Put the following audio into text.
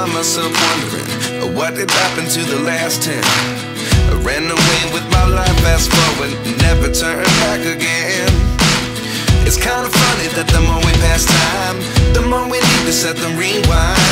find myself wondering what did happen to the last 10. I ran away with my life, fast forward, never turn back again. It's kind of funny that the more we pass time, the more we need to set the rewind.